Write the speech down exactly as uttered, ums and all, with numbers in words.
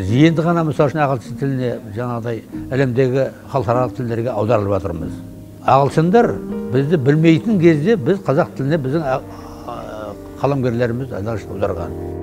енді ғана мысалы үшін ағылшын тіліне жаңағыдай әлемдегі халықаралық тілдерге аударылып жатырмыз. Ағылшындар бізді білмейтін кезде біз қазақ тіліне біздің қаламгерлеріміз аударған.